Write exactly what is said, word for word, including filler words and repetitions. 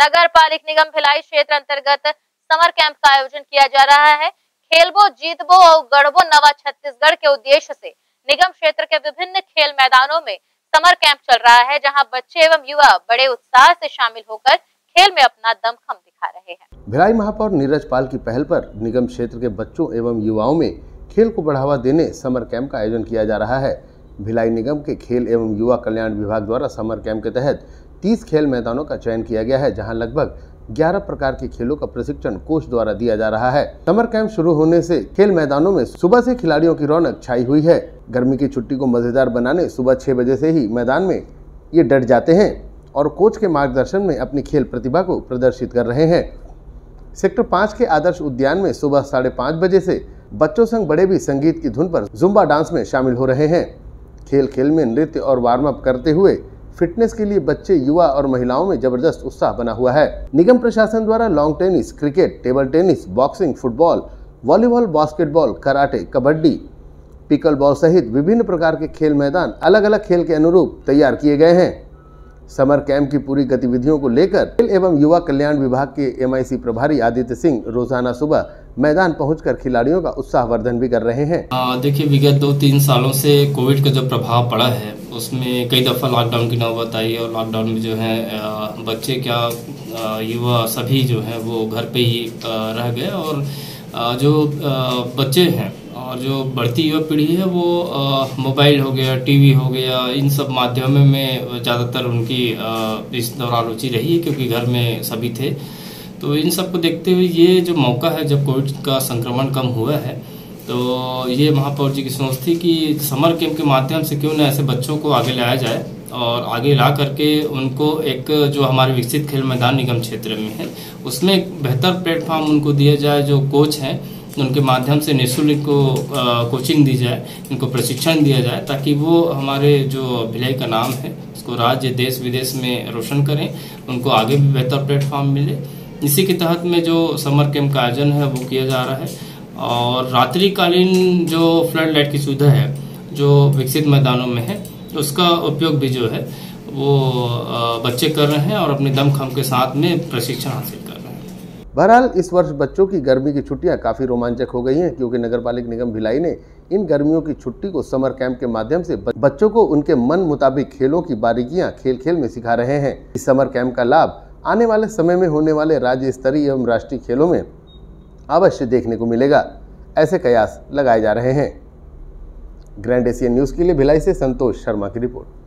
नगर पालिक निगम भिलाई क्षेत्र अंतर्गत समर कैंप का आयोजन किया जा रहा है। खेलबो जीतबो और गढ़बो नवा छत्तीसगढ़ के उद्देश्य से निगम क्षेत्र के विभिन्न खेल मैदानों में समर कैंप चल रहा है, जहां बच्चे एवं युवा बड़े उत्साह से शामिल होकर खेल में अपना दमखम दिखा रहे हैं। भिलाई महापौर नीरज पाल की पहल पर निगम क्षेत्र के बच्चों एवं युवाओं में खेल को बढ़ावा देने समर कैंप का आयोजन किया जा रहा है। भिलाई निगम के खेल एवं युवा कल्याण विभाग द्वारा समर कैंप के तहत तीस खेल मैदानों का चयन किया गया है, जहां लगभग ग्यारह प्रकार के खेलों का प्रशिक्षण कोच द्वारा दिया जा रहा है। समर कैंप शुरू होने से खेल मैदानों में सुबह से खिलाड़ियों की रौनक छाई हुई है। गर्मी की छुट्टी को मजेदार बनाने सुबह छह बजे से ही मैदान में ये डट जाते हैं और कोच के मार्गदर्शन में अपनी खेल प्रतिभा को प्रदर्शित कर रहे हैं। सेक्टर पाँच के आदर्श उद्यान में सुबह साढ़े पाँच बजे से बच्चों संग बड़े भी संगीत की धुन पर जुम्बा डांस में शामिल हो रहे हैं। खेल खेल में नृत्य और वार्म अप करते हुए फिटनेस के लिए बच्चे, युवा और महिलाओं में जबरदस्त उत्साह बना हुआ है। निगम प्रशासन द्वारा long tennis, cricket, table tennis, boxing, football, volleyball, basketball, karate, kabaddi, pickleball सहित विभिन्न प्रकार के खेल मैदान अलग अलग खेल के अनुरूप तैयार किए गए हैं। समर कैंप की पूरी गतिविधियों को लेकर खेल एवं युवा कल्याण विभाग के एम आई सी प्रभारी आदित्य सिंह रोजाना सुबह मैदान पहुंचकर खिलाड़ियों का उत्साहवर्धन भी कर रहे हैं। देखिए, विगत दो तीन सालों से कोविड का जो प्रभाव पड़ा है उसमें कई दफ़ा लॉकडाउन की नौबत आई और लॉकडाउन में जो है बच्चे क्या युवा सभी जो है वो घर पे ही रह गए और जो बच्चे हैं और जो बढ़ती युवा पीढ़ी है वो मोबाइल हो गया, टीवी हो गया, इन सब माध्यमों में ज़्यादातर उनकी इस दौरान रुचि रही है, क्योंकि घर में सभी थे। तो इन सब को देखते हुए ये जो मौका है, जब कोविड का संक्रमण कम हुआ है, तो ये महापौर जी की सोच थी कि समर कैंप के माध्यम से क्यों न ऐसे बच्चों को आगे लाया जाए और आगे ला करके उनको एक जो हमारे विकसित खेल मैदान निगम क्षेत्र में है उसमें एक बेहतर प्लेटफॉर्म उनको दिया जाए। जो कोच हैं उनके माध्यम से निःशुल्क को कोचिंग दी जाए, इनको प्रशिक्षण दिया जाए, ताकि वो हमारे जो भिलाई का नाम है उसको राज्य, देश विदेश में रोशन करें, उनको आगे भी बेहतर प्लेटफॉर्म मिले। इसी के तहत में जो समर कैंप का आयोजन है वो किया जा रहा है और रात्रिकालीन जो फ्लड लाइट की सुविधा है जो विकसित मैदानों में है उसका उपयोग भी जो है वो बच्चे कर रहे हैं और अपने दमखम के साथ में प्रशिक्षण हासिल कर रहे हैं। बहरहाल इस वर्ष बच्चों की गर्मी की छुट्टियां काफ़ी रोमांचक हो गई हैं, क्योंकि नगरपालिक निगम भिलाई ने इन गर्मियों की छुट्टी को समर कैंप के माध्यम से बच्चों को उनके मन मुताबिक खेलों की बारीकियां खेल खेल में सिखा रहे हैं। इस समर कैंप का लाभ आने वाले समय में होने वाले राज्य स्तरीय एवं राष्ट्रीय खेलों में अवश्य देखने को मिलेगा। ऐसे कयास लगाए जा रहे हैं। ग्रैंड एशियन न्यूज़ के लिए भिलाई से संतोष शर्मा की रिपोर्ट।